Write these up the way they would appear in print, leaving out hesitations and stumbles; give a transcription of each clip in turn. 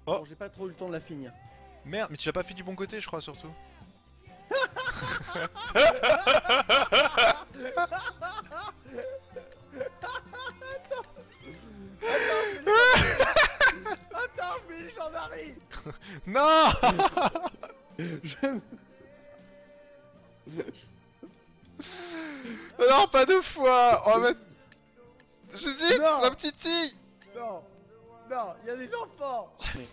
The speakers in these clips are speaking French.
Oh. Bon, j'ai pas trop eu le temps de la finir. Merde, mais tu l'as pas fait du bon côté, je crois, surtout. Attends, je mets les gendarmeries. Non. Non, pas deux fois. On va mettre... J'hésite, Non. c'est un petit tigre. Non, non, il y a des enfants.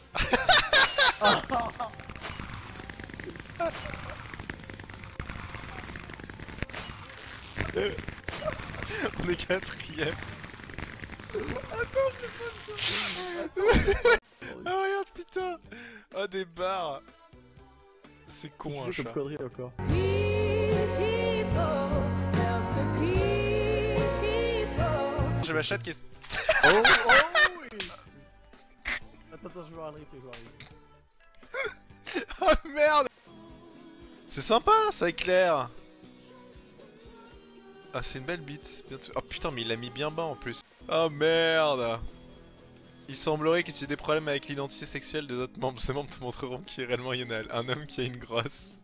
On est quatrième. Ah regarde putain. Ah des barres. C'est con un chat. connerie encore. J'ai ma chatte qui est... Oh, oh oui. Attends, je vais voir le replay, Oh merde. C'est sympa, ça éclaire. Ah c'est une belle bite. Oh putain mais il l'a mis bien bas en plus. Oh merde. Il semblerait que tu aies des problèmes avec l'identité sexuelle des autres membres. Ces membres te montreront qui réellement il y en a. Un homme qui a une grosse.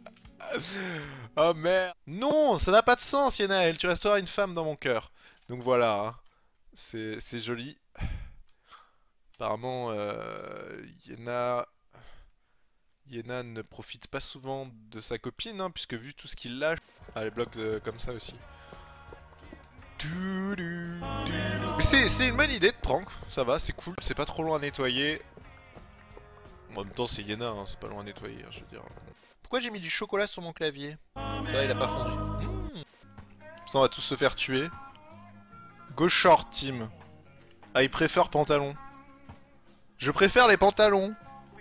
Oh merde. Non, ça n'a pas de sens Yenaël. Tu resteras une femme dans mon cœur. Donc voilà. Hein. C'est joli. Apparemment Yena ne profite pas souvent de sa copine, hein, puisque vu tout ce qu'il lâche... Ah, les blocs comme ça aussi. Mais c'est une bonne idée de prank, ça va, c'est cool, c'est pas trop loin à nettoyer. En même temps, c'est Yena, hein, c'est pas loin à nettoyer, je veux dire. Pourquoi j'ai mis du chocolat sur mon clavier? Ça va, il a pas fondu. Ça, on va tous se faire tuer. Go short, team. Ah, il préfère pantalon. Je préfère les pantalons.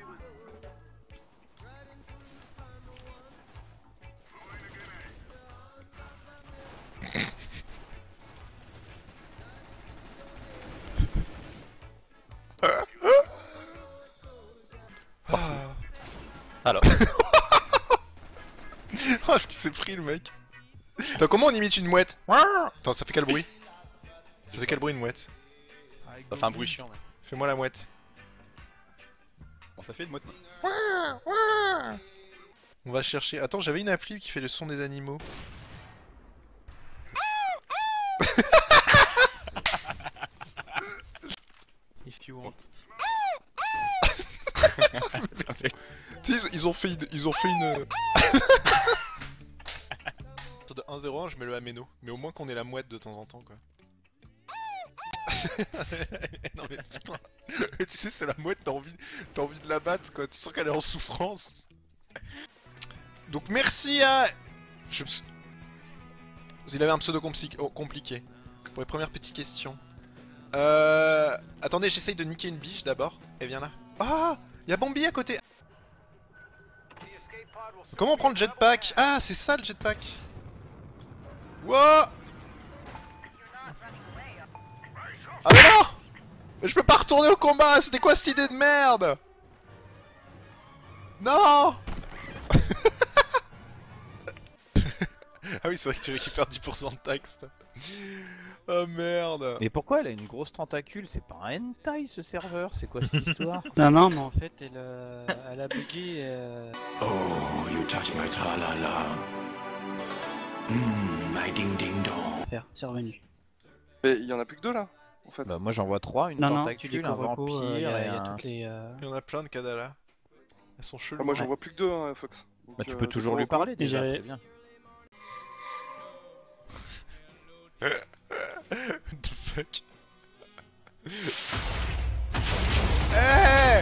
Alors. Oh, ce qu'il s'est pris le mec. Attends, comment on imite une mouette? Attends, ça fait quel bruit? Ça fait quel bruit une mouette? Ça fait un bruit chiant. Ouais. Fais-moi la mouette. Bon, ça fait une mouette. On va chercher... Attends, j'avais une appli qui fait le son des animaux. If you want. Tu sais, ils ont fait une... De 1-0-1, je mets le Ameno. Mais au moins qu'on ait la mouette de temps en temps, quoi. Non mais putain. Tu sais, c'est la mouette, t'as envie de la battre, quoi. Tu sens qu'elle est en souffrance. Donc merci à... Il avait un pseudo compliqué. Pour les premières petites questions. Attendez, j'essaye de niquer une biche d'abord. Et viens là. Ah, y'a Bambi à côté. Comment on prend le jetpack? Ah, c'est ça le jetpack. Wow. Ah mais non. Mais je peux pas retourner au combat. C'était quoi cette idée de merde? Non. Ah oui, c'est vrai que tu récupères 10% de taxe. Oh merde. Mais pourquoi elle a une grosse tentacule? C'est pas un hentai ce serveur, c'est quoi cette histoire? Non, non, mais en fait, elle a bugué. Oh, you touch my tra-la-la. My ding-ding-dong. C'est revenu. Mais il y en a plus que deux là, en fait. Bah moi j'en vois trois, une Non, non, tu tentacule, un découvres vampire il y et a un... toutes les. Il y en a plein de Kadala. Elles sont cheloues. Ah, moi j'en vois plus que deux, hein, Fox. Donc, Bah tu peux toujours lui parler déjà, j'ai- c'est bien. What the fuck? Hey!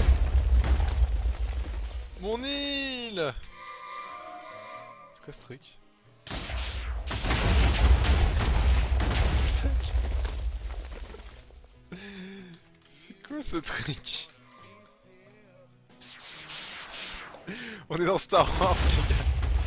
Mon île! C'est quoi ce truc? C'est quoi ce truc? On est dans Star Wars, les gars.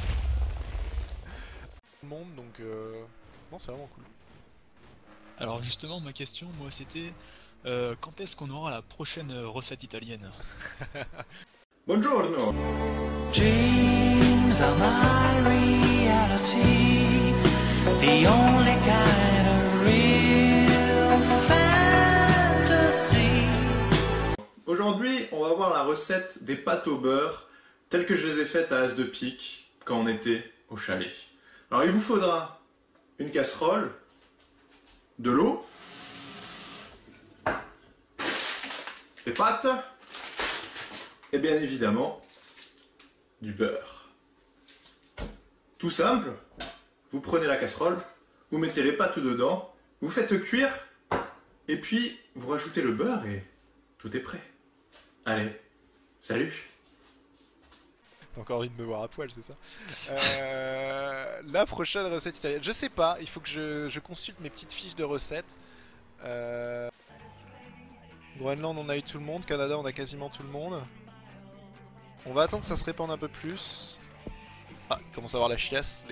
Le monde, donc non, c'est vraiment cool. Alors justement, ma question, moi, c'était quand est-ce qu'on aura la prochaine recette italienne? Buongiorno. Dreams are my reality, the only kind of real fantasy. Aujourd'hui, on on va voir la recette des pâtes au beurre telles que je les ai faites à As de pique quand on était au chalet. Alors il vous faudra une casserole, de l'eau, des pâtes et bien évidemment du beurre. Tout simple, vous prenez la casserole, vous mettez les pâtes dedans, vous faites cuire et puis vous rajoutez le beurre et tout est prêt. Allez, salut! T'as encore envie de me voir à poil, c'est ça? La prochaine recette italienne. Je sais pas, il faut que je consulte mes petites fiches de recettes. Groenland, on a eu tout le monde. Canada, on a quasiment tout le monde. On va attendre que ça se répande un peu plus. Ah, il commence à avoir la chiasse.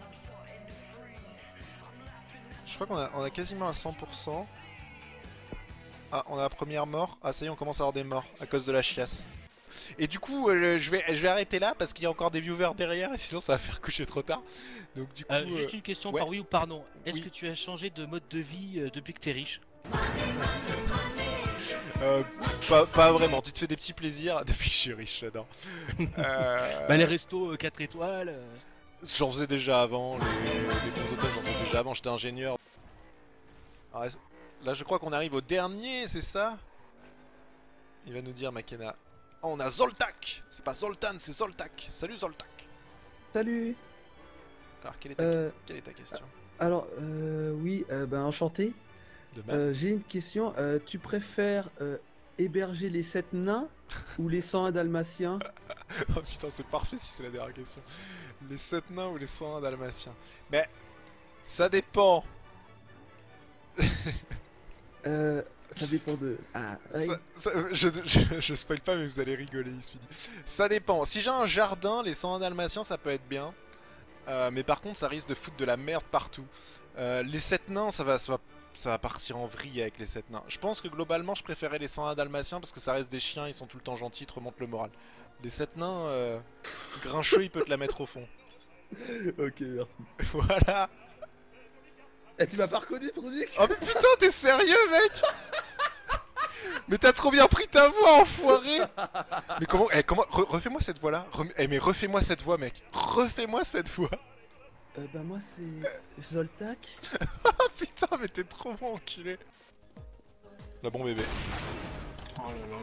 Je crois qu'on a quasiment à 100%. Ah, on a la première mort. Ah, ça y est, on commence à avoir des morts à cause de la chiasse. Et du coup, je vais arrêter là parce qu'il y a encore des viewers derrière et sinon ça va faire coucher trop tard. Donc du coup, juste une question ouais. par oui ou par non. Est-ce Oui. que tu as changé de mode de vie depuis que t'es riche? pas vraiment. Tu te fais des petits plaisirs depuis que je suis riche, j'adore. Bah les restos 4 étoiles. J'en faisais déjà avant, les bons hôtels j'en faisais déjà avant, j'étais ingénieur. Alors, là je crois qu'on arrive au dernier, c'est ça? Il va nous dire Makena. Oh, on a Zoltak. C'est pas Zoltan, c'est Zoltak. Salut Zoltak. Salut. Alors quelle est ta question? Alors, oui, ben enchanté. De même. J'ai une question. Tu préfères héberger les 7 nains ou les 101 dalmatiens? Oh putain, c'est parfait si c'est la dernière question. Les 7 nains ou les 101 dalmatiens? Mais ça dépend. Ça dépend de... Ah, Je spoil pas mais vous allez rigoler, il se dit. Ça dépend. Si j'ai un jardin, les 101 dalmatiens ça peut être bien. Mais par contre ça risque de foutre de la merde partout. Les 7 nains ça va partir en vrille avec les 7 nains. Je pense que globalement je préférais les 101 dalmatiens parce que ça reste des chiens, ils sont tout le temps gentils, ils te remontent le moral. Les 7 nains, Grincheux il peut te la mettre au fond. Ok, merci. Voilà. Eh, tu m'as pas reconnu, Trouduc? Oh mais putain, t'es sérieux, mec? Mais t'as trop bien pris ta voix, enfoiré! Mais comment refais-moi cette voix-là. Mais refais-moi cette voix, mec. Refais-moi cette voix. Bah moi c'est Zoltak. Oh putain, mais t'es trop bon, enculé. La bon bébé. Oh là là,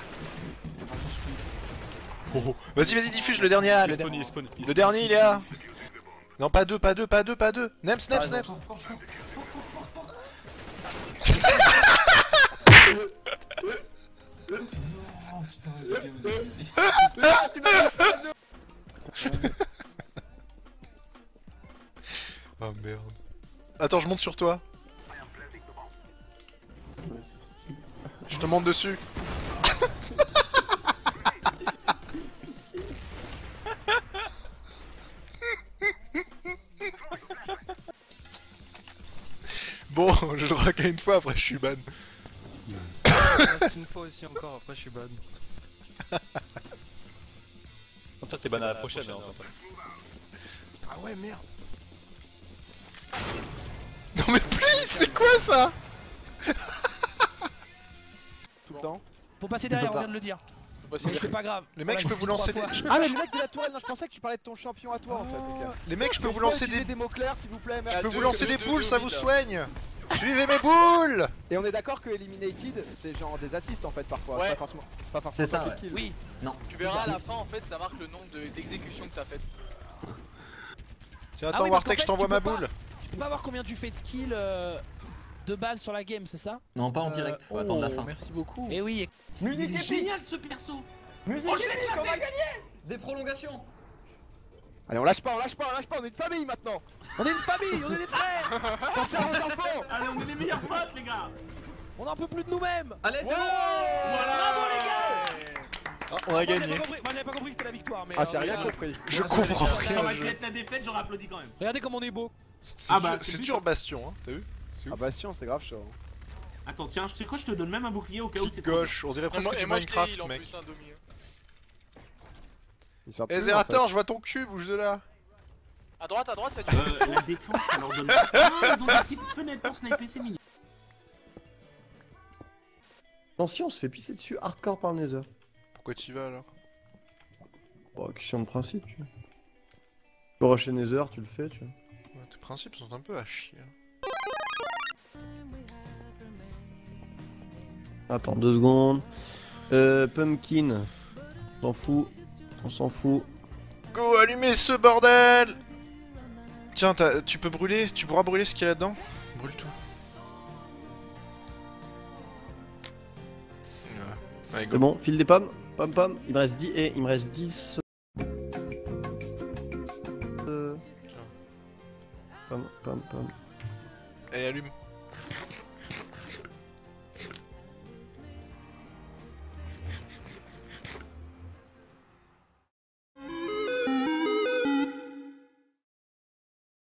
Oh. Vas-y, diffuse le dernier. Le dernier, il est là. Non, pas deux. Nems. Oh merde. Attends, je monte sur toi. Ouais, c'est facile. Je te monte dessus. Bon, j'ai le droit qu'à une fois, après je suis ban. C'est une fois aussi encore, après je suis ban. Toi t'es ban à la prochaine. Ah ouais, merde. Non mais please, c'est quoi ça? Tout le temps. Faut passer derrière, on vient de le dire. C'est pas grave. Les mecs, je peux vous lancer des... Ah mais le mec de la tourelle, non je pensais que tu parlais de ton champion à toi en fait. Ok. Les mecs, je peux vous lancer des mots clairs s'il vous plaît. Je peux vous lancer des boules, ça vous soigne. Suivez mes boules. Et on est d'accord que Eliminated c'est genre des assists en fait parfois. Ouais. Pas forcément C'est ça, pas ouais. kill. Oui. Non. Tu verras à la fin en fait ça marque le nombre d'exécutions que t'as faites. Tiens, Ah attends oui, parce Wartek, qu'en je t'envoie fait, ma tu peux boule. Tu peux pas voir combien tu fais de kills de base sur la game, c'est ça? Non, pas en direct, faut attendre la fin. Merci beaucoup. Eh oui. Musique est génial ce perso. Musique Oh, je l'ai éclaté. on va gagner. Des prolongations. Allez, on lâche pas, on est une famille maintenant. On est une famille, on est des frères. Pensez à vos enfants. Allez, on est les meilleurs potes les gars. On en peut plus de nous-mêmes. Allez, c'est Voilà. Bravo les gars. Ah, on a gagné. Moi j'avais pas compris que c'était la victoire, mais. Ah, j'ai rien compris. Je comprends Ça rien. aurait pu être la défaite, j'aurais applaudi quand même. Regardez comme on est beau. C'est dur Bastion, hein, t'as vu? Ah Bastion, c'est grave chaud. Attends, tiens, tu sais quoi, je te donne même un bouclier au cas où Clic c'est gauche, on dirait presque du Minecraft, mec. Eh Zerator, je vois ton cul, bouge de là. À droite, ça du la défense, ça leur donne pas. Ah, ils ont des petites fenêtres pour sniper, c'est mignon. Attention, on se fait pisser dessus hardcore par le Nether. pourquoi t'y vas alors? Bon, question de principe, tu vois. Tu peux rusher Nether, tu le fais, tu vois. Ouais, tes principes sont un peu à chier. Attends, 2 secondes. Pumpkin. On s'en fout. On s'en fout. Go, allumez ce bordel! Tiens, tu peux brûler, tu pourras brûler ce qu'il y a là-dedans? Brûle tout. Ouais, C'est bon, file des pommes. Pomme, pomme. Il me reste 10 et il me reste 10. Pomme, pomme, pomme. Et allume.